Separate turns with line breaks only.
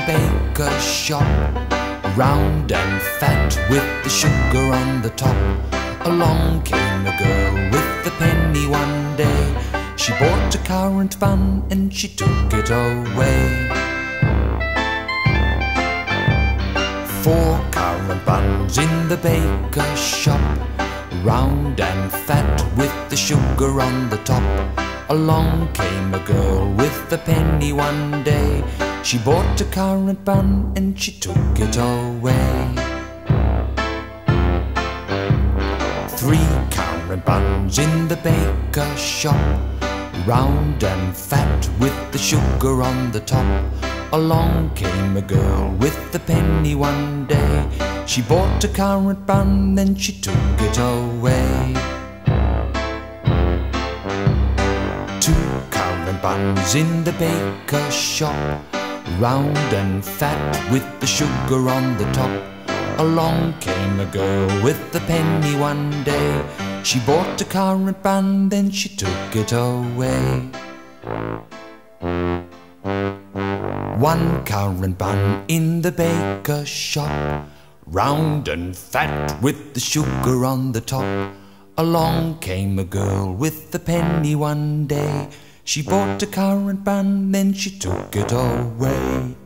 baker's shop, round and fat with the sugar on the top. Along came a girl with a penny one day. She bought a currant bun and she took it away. 4 currant buns in the baker's shop, round and fat with the sugar on the top. Along came a girl with a penny one day. She bought a currant bun and she took it away. 3 currant buns in the baker's shop, round and fat with the sugar on the top. Along came a girl with a penny one day. She bought a currant bun, then she took it away. 2 currant buns in the baker's shop, round and fat with the sugar on the top. Along came a girl with a penny one day. She bought a currant bun, then she took it away. 1 currant bun in the baker's shop, round and fat with the sugar on the top. Along came a girl with a penny one day. She bought a currant bun, then she took it away.